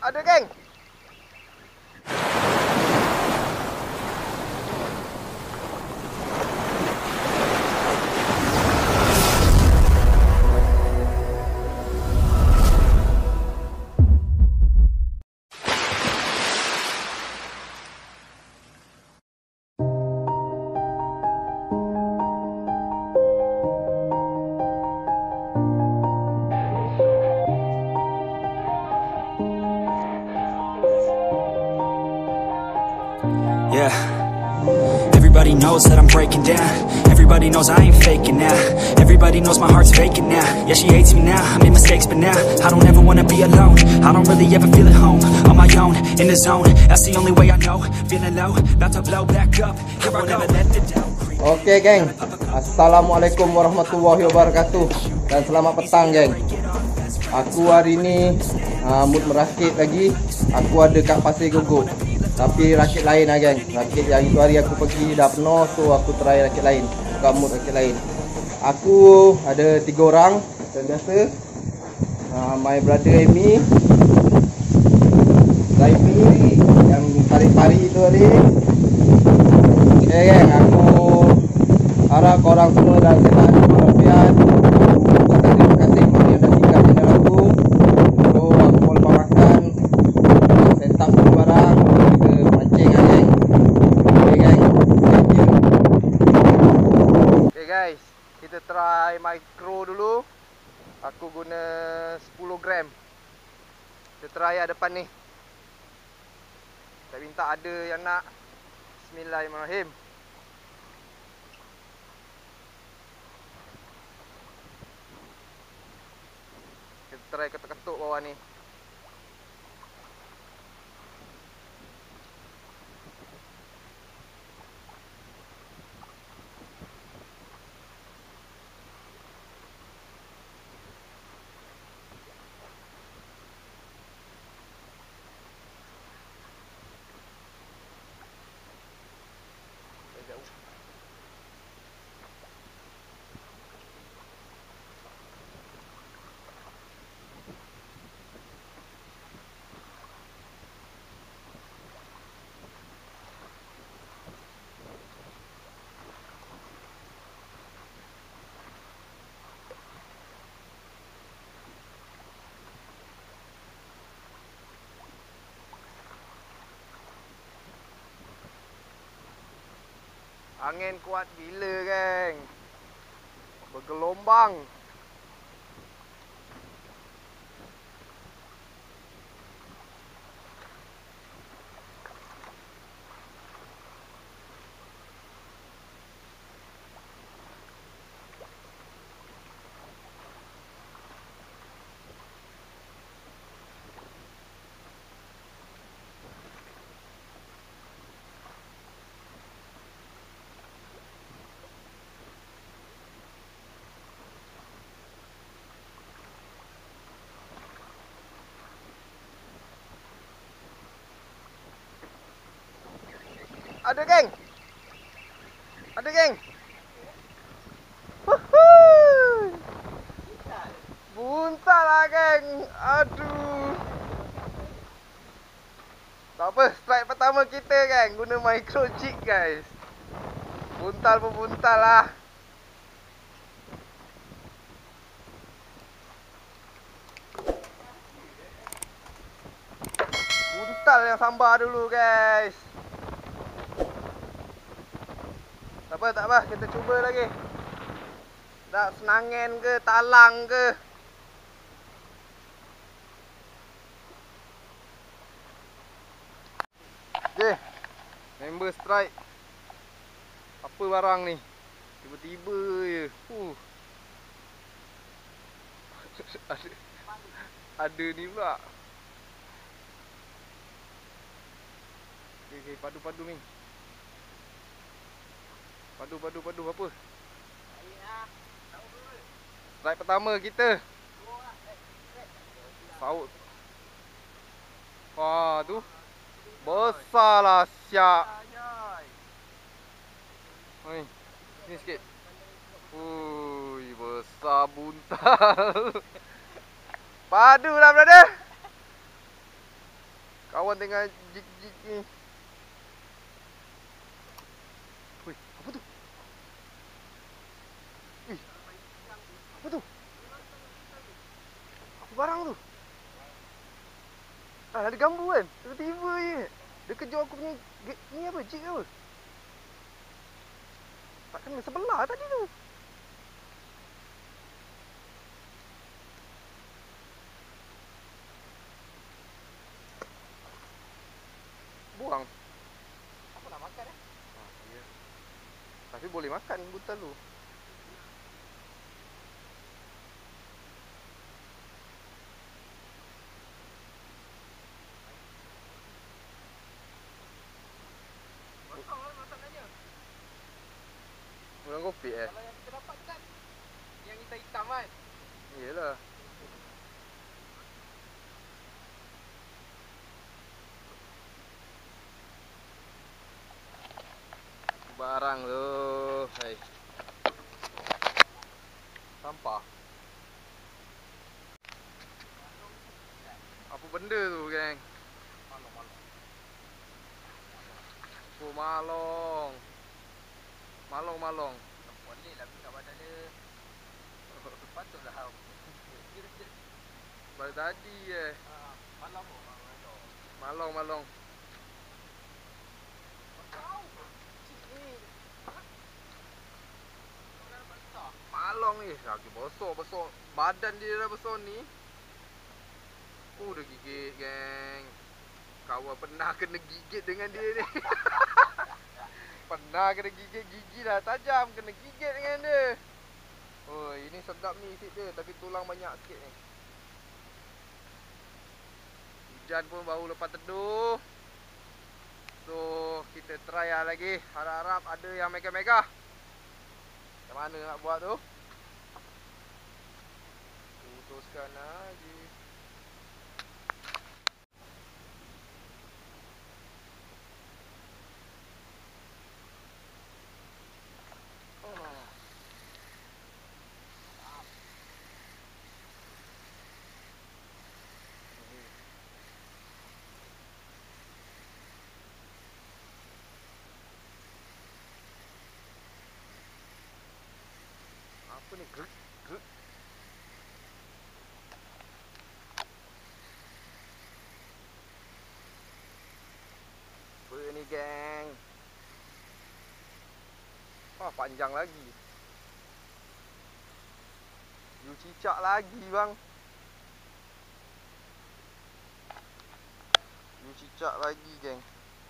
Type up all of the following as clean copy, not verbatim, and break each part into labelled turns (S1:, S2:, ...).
S1: Ada geng.
S2: Yeah. Everybody knows that I'm breaking down. Everybody knows I ain't faking now. Everybody knows my heart's vacant now. Yeah, she hates me now, I made mistakes but now I don't ever wanna be alone. I don't really ever feel at home. On my own, in the zone, that's the only way I know. Feeling low, about to blow back up. Here I never let the doubt creep.
S1: Oke geng, assalamualaikum warahmatullahi wabarakatuh. Dan selamat petang geng. Aku hari ini mood merakit lagi. Aku ada kat Pasir Gogok, tapi rakit lain lah geng. Rakit yang itu hari aku pergi dah penuh, so aku try rakit lain. Bukan mood rakit lain. Aku ada 3 orang macam biasa. My brother Amy, Raimi yang tarik pari itu tadi. Okay geng, aku harap korang semua dah sihat walafiat. Terima kasih kepada yang dah tinggal channel aku. So aku mau lepas makan, set up dulu barang, kita mancing lah geng. Okay geng, thank you. Okay guys, kita try micro dulu. Aku guna 10 gram. Kita try lah depan ni. Kita minta ada yang nak. Bismillahirrahmanirrahim. Kita try ketuk-ketuk bawah ni. Angin kuat gila geng. Bergelombang. Ada geng. Ada geng. Wuhuy. Buntal lah geng. Aduh. Tak apa, strike pertama kita geng. Guna micro jig guys. Buntal pun buntal lah. Buntal yang sambar dulu guys. Tak apa, kita cuba lagi. Tak senangan ke, talang ke. Okay, member strike. Apa barang ni? Tiba-tiba je. Ada ni pula. Okay, padu-padu ni. Padu apa? Strike pertama kita. Saut. Wah tu. Besar lah syak. Ni sikit. Ui, besar buntal. Padu lah brother. Kawan tengah jig-jig ni. Wih, apa tu? Wih, apa tu? Apa barang tu? Ah, ada gambu kan? Tiba-tiba je. Dia kejar aku punya ni apa? Jig apa? Tak kena sebelah tadi tu. Buang. Aku nak makan ya. Tapi boleh makan buntal tu. Bulan kopi Kalau yang kita dapat kan yang hitam-hitam kan? Iyalah. Barang tu. Hai. Sampah. Apa benda tu, geng? Malong. Oh, malong. Malong. Boleh lah kat badan dia. Patutlah hau. Baru tadi Malong. Malong ni lagi besar. Badan dia dah besar ni. Dah gigit, geng. Kawan pernah kena gigit dengan dia ni. Pernah kena gigit, gigi dah tajam. Kena gigit dengan dia. Oh, ini sedap ni isi dia. Tapi tulang banyak sikit ni. Hujan pun baru lepas teduh. So, kita try lah lagi. Harap-harap ada yang mega-mega. Macam mana nak buat tu? Putuskan lagi. Apa ni? Grek. Apa ni, geng? Wah, panjang lagi. You cicak lagi, bang. You cicak lagi, geng.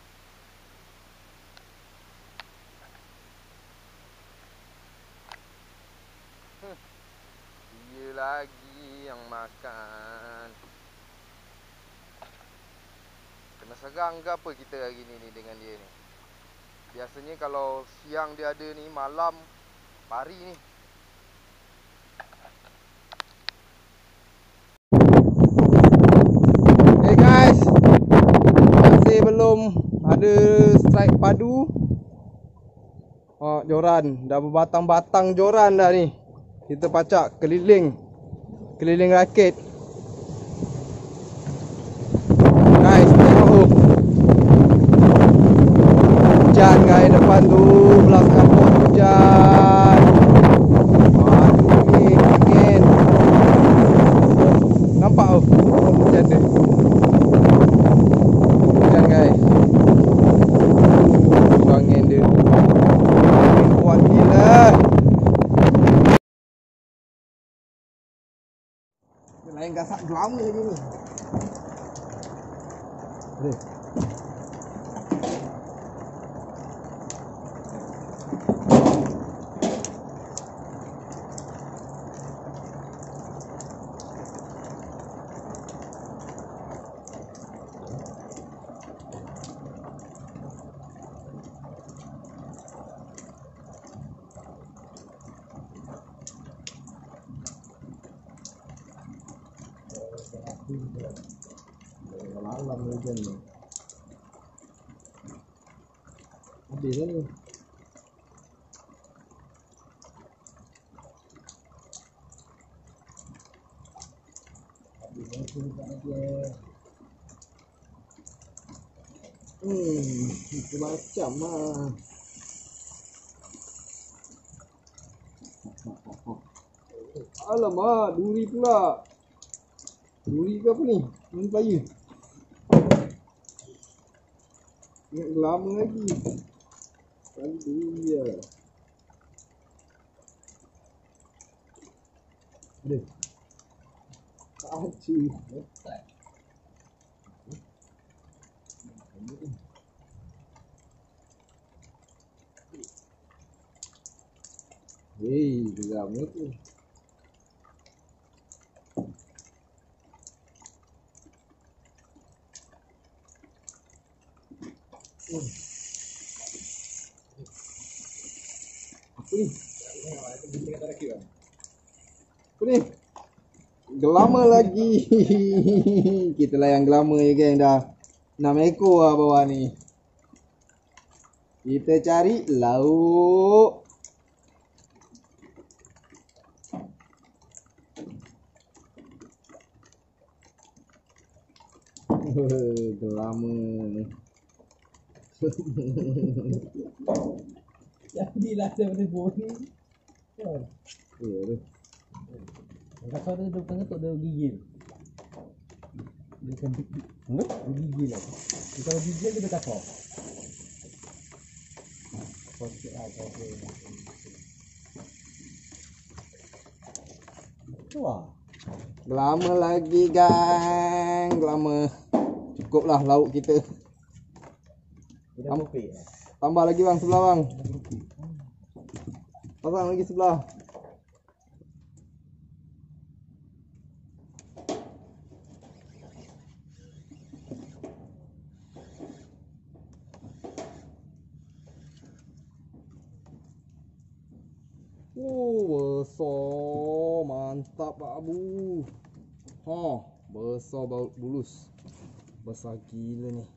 S1: Dia lagi yang makan. Kena serang ke apa kita hari ni dengan dia ni? Biasanya kalau siang dia ada ni, malam pari ni. Hey guys, masih belum ada strike padu. Oh, joran dah berbatang-batang joran dah ni. Kita pacak keliling rakit. Guys, tengok hujan guys depan tu, belas kapur hujan. Aduh ni angin. Nampak hujan dia. Hujan guys. Angin dia. Angin kuat gila. Lain gasak gelama je ni. Malam hujan ni. Habis dah ni. Habis dah tu dekat dia. Macam lah. Alamak, duri pula. Duri ke apa ni? Ini payah. Ingat lama lagi. Kali duri lah. Ada. Aci. Hei, lama tu. Apa ni? Apa ni? Gelama lagi. Kita lah yang gelama je geng dah. 6 ekor lah bawah ni. Kita cari lauk. Gelama ni.
S3: Jadilah daripada boni.
S1: Ya tu.
S3: Angkat suara dia bukan ketuk, dia gigil. Dia akan gigil lah. Dia kalau gigil dia kasar. Kocok lah kau. Tu lah.
S1: Gelama lagi gang. Gelama. Cukuplah lauk kita.
S3: Dia dah berpik lah.
S1: Tambah lagi bang sebelah bang. Pasang lagi sebelah. Besar. Mantap Pak Abu. Besar bulus. Besar gila ni.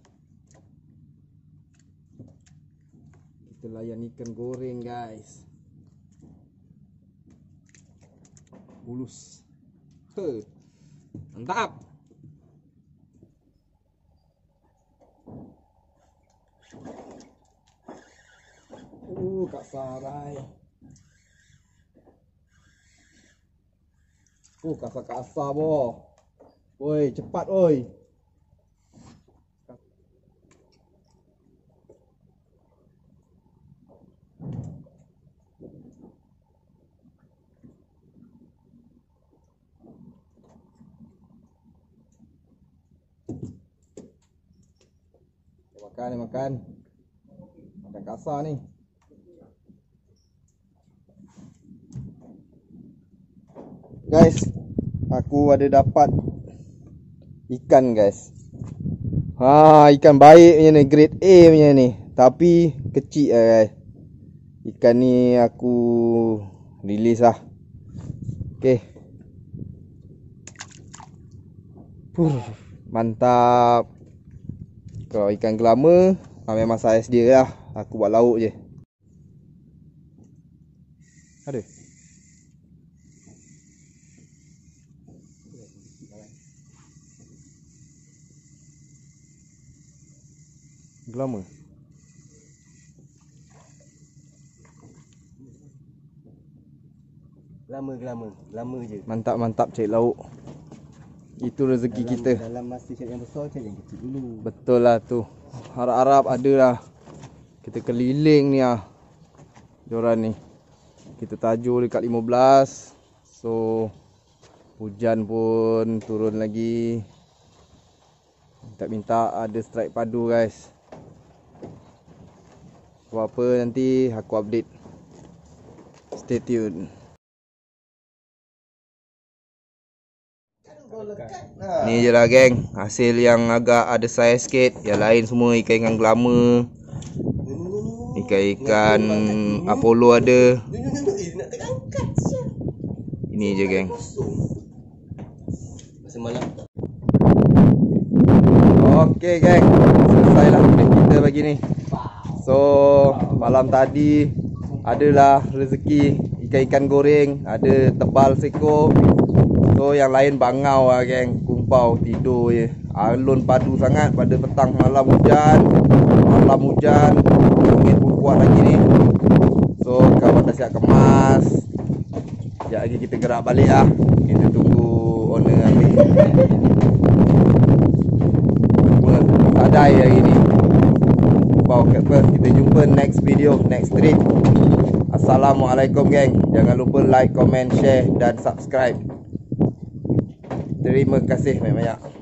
S1: Kita layan ikan goreng guys. Bulus. Mantap. Kak Sarai. Kasar-kasar boh. Woi, cepat oi. Makan. Makan kasar ni. Guys, aku ada dapat ikan guys. Ikan baik punya ni, grade A punya ni. Tapi kecil lah guys. Ikan ni aku release lah. Okay. Mantap. Kalau ikan gelama memang saiz dia lah. Aku buat lauk je. Ada. Gelama.
S3: Lama je.
S1: Mantap cari lauk. Itu rezeki kita.
S3: Dalam masa cari yang besar, cari yang kecil dulu.
S1: Betul lah tu. Harap-harap ada lah. Kita keliling ni lah. Joran ni. Kita tajuk dekat 15. So hujan pun turun lagi. Minta ada strike padu guys. Apa nanti aku update. Stay tune. Ni je lah geng. Hasil yang agak ada saiz sikit. Yang lain semua ikan-ikan gelama. Ikan-ikan Apollo ada. Ini je geng. Okey geng. Selesai lah video kita pagi ni. So malam tadi adalah rezeki ikan-ikan goreng. Ada tebal seko. So yang lain bangau lah geng. bau tidur je. Alun padu sangat pada petang malam hujan. Angin pun kuat lagi ni. So kawan dah siap kemas. Sekejap lagi kita gerak balik lah. Kita tunggu owner ambil. Sadai hari ni. Bau cactus. Kita jumpa next video, next trip. Assalamualaikum geng. Jangan lupa like, comment, share dan subscribe. Terima kasih banyak-banyak.